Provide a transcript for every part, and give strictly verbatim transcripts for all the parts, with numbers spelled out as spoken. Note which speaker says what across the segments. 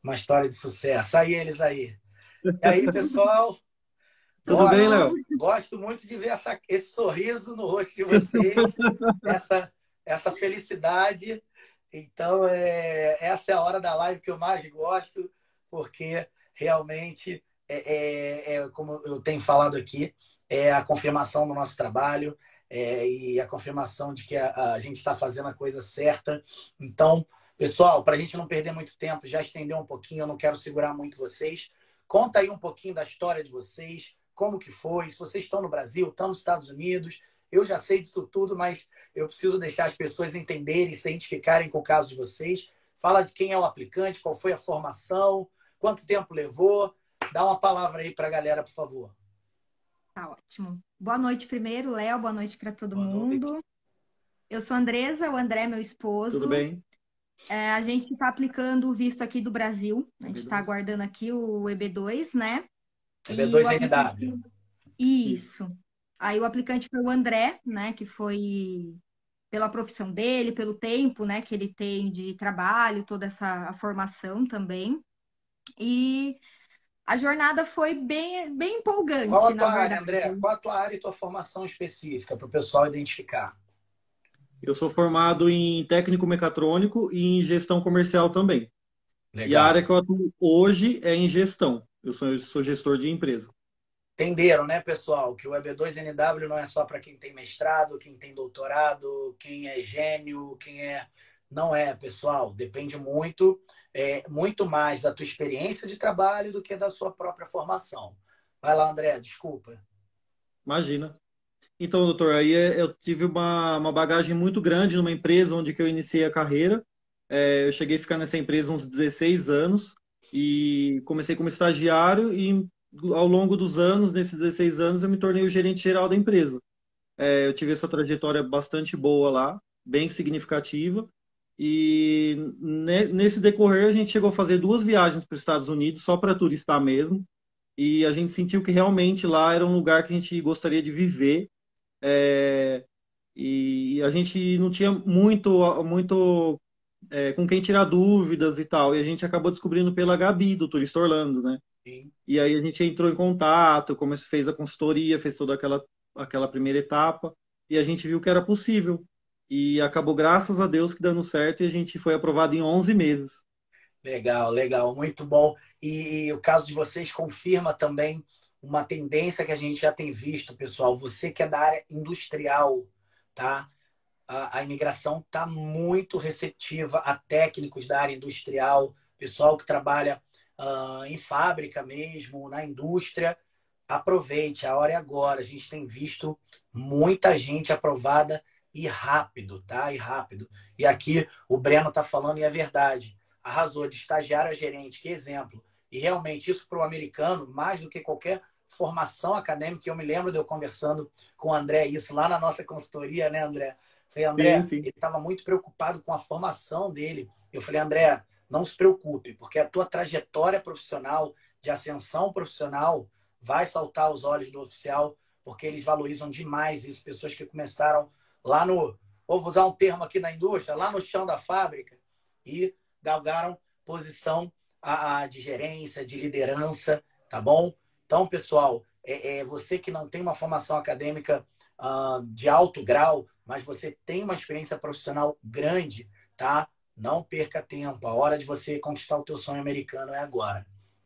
Speaker 1: uma história de sucesso. Aí eles aí. E aí, pessoal?
Speaker 2: Tudo bem,
Speaker 1: Olha,
Speaker 2: Léo?
Speaker 1: gosto muito de ver essa, esse sorriso no rosto de vocês, essa, essa felicidade. Então, é, essa é a hora da live que eu mais gosto, porque realmente, é, é, é, como eu tenho falado aqui, é a confirmação do nosso trabalho é, e a confirmação de que a, a gente está fazendo a coisa certa. Então, pessoal, para a gente não perder muito tempo, já estendeu um pouquinho, eu não quero segurar muito vocês. Conta aí um pouquinho da história de vocês, como que foi, se vocês estão no Brasil, estão nos Estados Unidos. Eu já sei disso tudo, mas eu preciso deixar as pessoas entenderem, se identificarem com o caso de vocês. Fala de quem é o aplicante, qual foi a formação, quanto tempo levou. Dá uma palavra aí para a galera, por favor.
Speaker 3: Tá ótimo. Boa noite primeiro, Léo. Boa noite para todo
Speaker 1: Boa noite.
Speaker 3: mundo. Eu sou a Andresa, o André é meu
Speaker 2: Tudo
Speaker 3: esposo.
Speaker 2: bem?
Speaker 3: É, a gente está aplicando o visto aqui do Brasil. A gente está aguardando aqui o E B dois, né?
Speaker 1: E B
Speaker 3: E o
Speaker 1: dois N W.
Speaker 3: aplicante... Isso. Aí o aplicante foi o André, né? Que foi pela profissão dele, pelo tempo, né? Que ele tem de trabalho, toda essa a formação também. E a jornada foi bem, bem
Speaker 1: Qual
Speaker 3: empolgante,
Speaker 1: a tua
Speaker 3: na
Speaker 1: área,
Speaker 3: verdade.
Speaker 1: André? Qual a tua área e tua formação específica para o pessoal identificar?
Speaker 2: Eu sou formado em técnico mecatrônico e em gestão comercial também. E a área
Speaker 1: Legal.
Speaker 2: que eu atuo hoje é em gestão. Eu sou, eu sou gestor de empresa.
Speaker 1: Entenderam, né, pessoal? Que o E B dois N W não é só para quem tem mestrado, quem tem doutorado, quem é gênio, quem é. Não é, pessoal. Depende muito, é, muito mais da tua experiência de trabalho do que da sua própria formação. Vai lá, André, desculpa.
Speaker 2: Imagina. Então, doutor, aí é- eu tive uma, uma bagagem muito grande numa empresa onde que eu iniciei a carreira. É, eu cheguei a ficar nessa empresa uns dezesseis anos e comecei como estagiário e ao longo dos anos, nesses dezesseis anos, eu me tornei o gerente geral da empresa. É, eu tive essa trajetória bastante boa lá, bem significativa. E ne- nesse decorrer, a gente chegou a fazer duas viagens para os Estados Unidos, só para turistar mesmo. E a gente sentiu que realmente lá era um lugar que a gente gostaria de viver. É, e a gente não tinha muito, muito é, com quem tirar dúvidas e tal. E a gente acabou descobrindo pela Gabi, do Turista Orlando, né?
Speaker 1: Sim.
Speaker 2: E aí a gente entrou em contato, como fez a consultoria, fez toda aquela, aquela primeira etapa, e a gente viu que era possível. E acabou, graças a Deus, que dando certo, e a gente foi aprovado em onze meses.
Speaker 1: Legal, legal, muito bom. E, e o caso de vocês confirma também uma tendência que a gente já tem visto, pessoal. Você que é da área industrial, tá? A, a imigração está muito receptiva a técnicos da área industrial, pessoal que trabalha ah, em fábrica mesmo, na indústria. Aproveite, a hora é agora. A gente tem visto muita gente aprovada e rápido, tá? E rápido. E aqui o Breno está falando e é verdade. Arrasou de estagiário a gerente, que exemplo. E realmente isso para o americano, mais do que qualquer formação acadêmica, eu me lembro de eu conversando com o André isso lá na nossa consultoria, né, André? Falei,
Speaker 2: Sim,
Speaker 1: André,
Speaker 2: sim.
Speaker 1: ele estava muito preocupado com a formação dele. Eu falei, André, não se preocupe, porque a tua trajetória profissional, de ascensão profissional, vai saltar aos olhos do oficial, porque eles valorizam demais isso. Pessoas que começaram lá no, vou usar um termo aqui na indústria, lá no chão da fábrica e galgaram posição a, a, de gerência, de liderança, tá bom? Então, pessoal, é, é você que não tem uma formação acadêmica uh, de alto grau, mas você tem uma experiência profissional grande, tá? Não perca tempo. A hora de você conquistar o teu sonho americano é agora.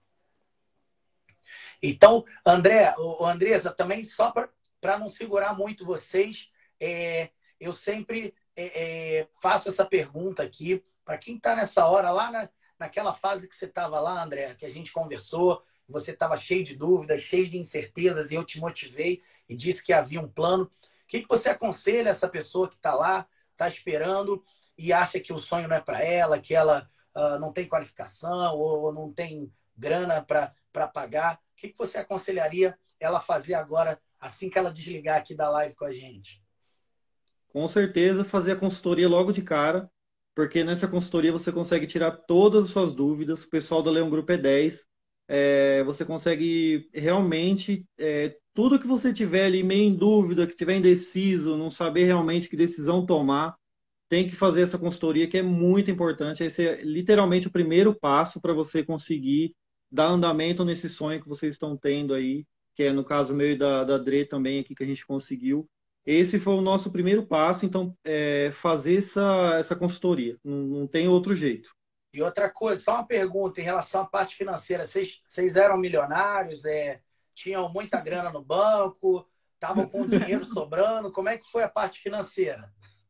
Speaker 1: Então, André, o Andresa, também só para não segurar muito vocês, é, eu sempre é, é, faço essa pergunta aqui para quem está nessa hora, lá na, naquela fase que você estava lá, André, que a gente conversou, você estava cheio de dúvidas, cheio de incertezas, e eu te motivei e disse que havia um plano. O que, que você aconselha essa pessoa que está lá, está esperando e acha que o sonho não é para ela, que ela uh, não tem qualificação ou não tem grana para pagar? O que, que você aconselharia ela fazer agora, assim que ela desligar aqui da live com a gente?
Speaker 2: Com certeza, fazer a consultoria logo de cara, porque nessa consultoria você consegue tirar todas as suas dúvidas. O pessoal da Leão Group é dez. É, você consegue realmente, é, tudo que você tiver ali meio em dúvida, que tiver indeciso, não saber realmente que decisão tomar, tem que fazer essa consultoria, que é muito importante. Esse é literalmente o primeiro passo para você conseguir dar andamento nesse sonho que vocês estão tendo aí, que é no caso meu e da, da Dre também aqui, que a gente conseguiu. Esse foi o nosso primeiro passo, então, é fazer essa, essa consultoria. Não, não tem outro jeito.
Speaker 1: E outra coisa, só uma pergunta em relação à parte financeira. Vocês, vocês eram milionários, é, tinham muita grana no banco, estavam com dinheiro sobrando? Como é que foi a parte financeira?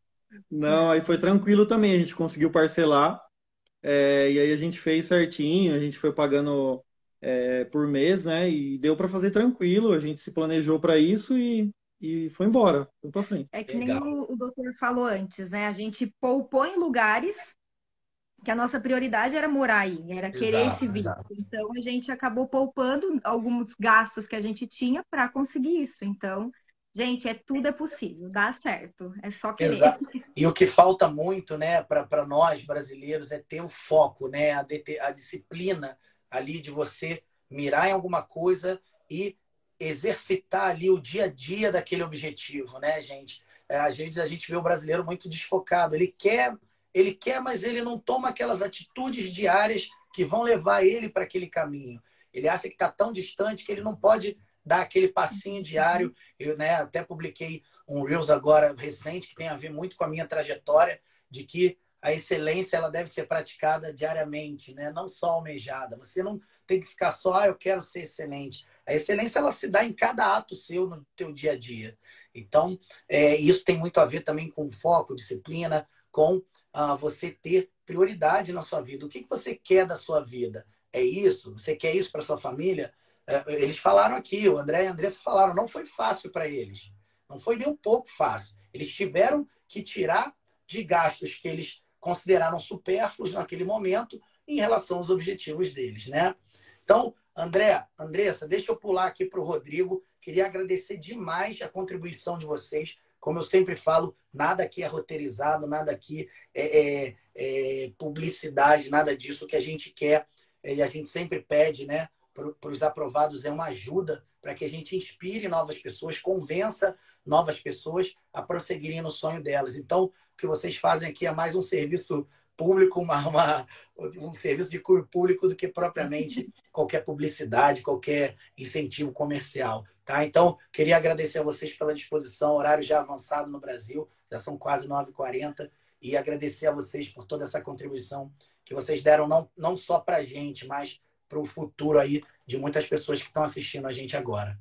Speaker 2: Não, aí foi tranquilo também, a gente conseguiu parcelar, é, e aí a gente fez certinho, a gente foi pagando é, por mês, né? E deu para fazer tranquilo, a gente se planejou para isso e, e foi embora, foi para frente.
Speaker 3: É que nem
Speaker 1: Legal.
Speaker 3: o, o doutor falou antes, né? A gente poupou em lugares que a nossa prioridade era morar aí, era querer
Speaker 1: Exato,
Speaker 3: esse visto.
Speaker 1: exato.
Speaker 3: Então a gente acabou poupando alguns gastos que a gente tinha para conseguir isso. Então, gente, é tudo é possível, dá certo, é só querer.
Speaker 1: Exato. E o que falta muito, né, para nós brasileiros é ter o foco, né, a, de, a disciplina ali de você mirar em alguma coisa e exercitar ali o dia a dia daquele objetivo, né, gente? É, às vezes a gente vê o brasileiro muito desfocado. Ele quer, ele quer, mas ele não toma aquelas atitudes diárias que vão levar ele para aquele caminho. Ele acha que está tão distante que ele não pode dar aquele passinho diário. Eu, né, até publiquei um Reels agora recente que tem a ver muito com a minha trajetória, de que a excelência ela deve ser praticada diariamente, né? Não só almejada. Você não tem que ficar só, ah, eu quero ser excelente. A excelência ela se dá em cada ato seu no teu dia a dia. Então, é, isso tem muito a ver também com foco, disciplina, com ah, você ter prioridade na sua vida. O que, que você quer da sua vida? É isso? Você quer isso para sua família? Eles falaram aqui, o André e a Andressa falaram, não foi fácil para eles. Não foi nem um pouco fácil. Eles tiveram que tirar de gastos que eles consideraram supérfluos naquele momento em relação aos objetivos deles, né? Então, André, Andressa, deixa eu pular aqui para o Rodrigo. Queria agradecer demais a contribuição de vocês. Como eu sempre falo, nada aqui é roteirizado, nada aqui é, é, é publicidade, nada disso. O que a gente quer, e a gente sempre pede, né? Para os aprovados é uma ajuda para que a gente inspire novas pessoas, convença novas pessoas a prosseguirem no sonho delas. Então, o que vocês fazem aqui é mais um serviço público, uma, uma, um serviço de cunho público do que propriamente qualquer publicidade, qualquer incentivo comercial. Tá? Então, queria agradecer a vocês pela disposição, horário já avançado no Brasil, já são quase nove e quarenta, e agradecer a vocês por toda essa contribuição que vocês deram não, não só para a gente, mas para o futuro aí de muitas pessoas que estão assistindo a gente agora.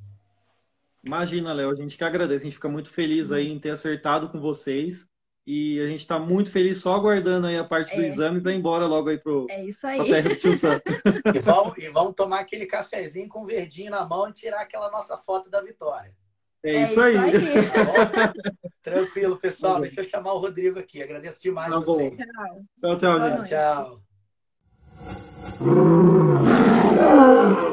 Speaker 2: Imagina, Léo, a gente que agradece, a gente fica muito feliz aí em ter acertado com vocês e a gente está muito feliz só aguardando aí a parte do
Speaker 3: É.
Speaker 2: exame para ir embora logo aí pro,
Speaker 3: É isso
Speaker 2: pra
Speaker 3: aí.
Speaker 2: terra do Tio Sam.
Speaker 1: E vão, e vão tomar aquele cafezinho com verdinho na mão e tirar aquela nossa foto da vitória.
Speaker 2: É isso aí.
Speaker 1: Tá bom? Tranquilo, pessoal.
Speaker 2: Tá bom.
Speaker 1: Deixa eu chamar o Rodrigo aqui. Agradeço demais
Speaker 2: Tá bom.
Speaker 1: vocês.
Speaker 3: Tchau.
Speaker 2: Tchau, tchau,
Speaker 3: Boa
Speaker 2: gente.
Speaker 3: noite.
Speaker 1: Tchau.